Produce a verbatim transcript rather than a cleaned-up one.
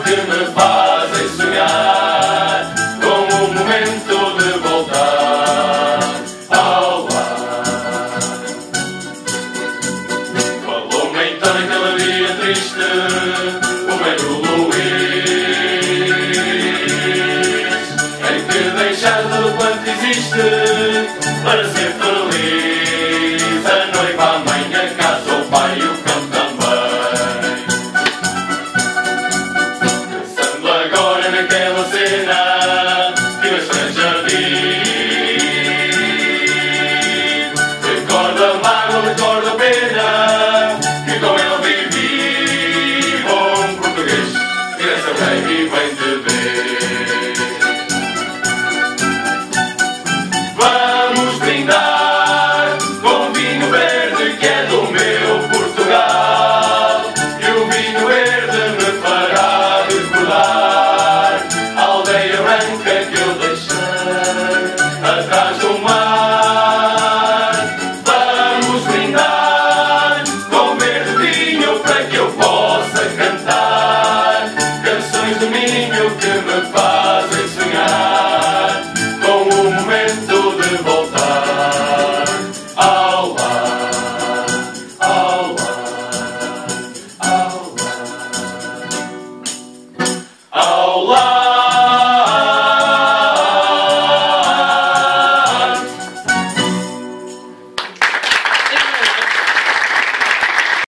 que me fazem sonhar com o momento de voltar ao lar. Falou-me então naquele dia triste o velho Luís, em que deixar tudo quanto existe para ser feliz. A noiva, a mãe, a casa, o pai e o cão também. Pensando agora naquela cena que eu estrangeria, recordo a mágoa, recordo a pena que com ele vivi. Bom português, criança bem e vem te ver. Vamos brindar com vinho verde que é do meu Portugal, e o vinho verde me fará recordar a aldeia branca que eu deixei atrás do mar. Vamos brindar com verde vinho para que eu possa